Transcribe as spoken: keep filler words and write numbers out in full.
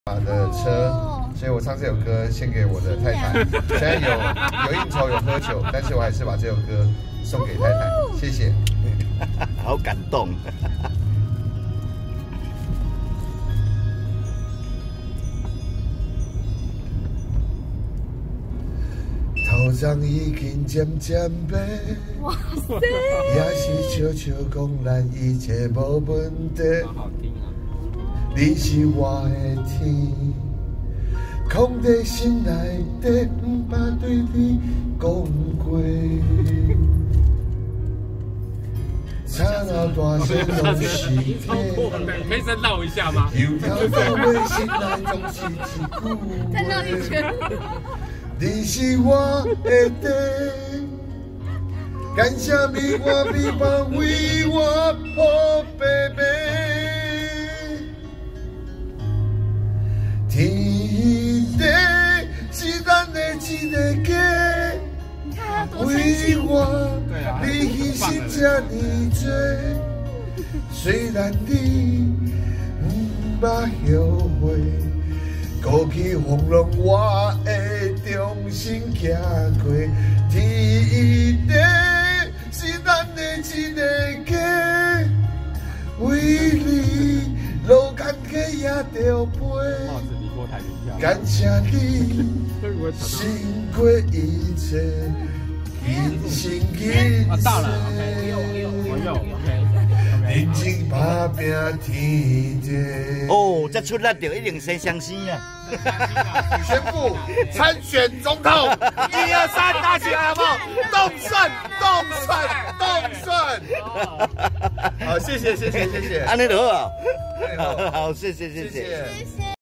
的车，所以我唱这首歌献给我的太太。虽然有有应酬有喝酒，但是我还是把这首歌送给太太，谢谢。 好感动。 头鬃已经渐渐白， 哇塞！ 也是悄悄讲咱一切无问题。 好听啊！ 你是我的天，藏在心内底，不怕对你讲过。吵闹大声拢是假， 可以再绕一下吗？ 油条到尾心内总是一句再绕一圈。 你是我的地，感谢你我臂膀为我破白白。天地是咱的一个家，为我你牺牲这呢多，虽然你不捌后悔。过去风浪我会重新行过，天地是咱的一个家，为你路艰苦也着陪。感谢你辛苦一切，尽心尽啊，到了 ，OK， 我用 ，OK。 认真打拼天地。 哦，这出来就一定先相信啊！ 宣布参选总统，一二三，打起来好不好？动顺，动顺，动顺。好，谢谢，谢谢，谢谢。 安尼就好，好，谢谢，谢谢。 谢谢。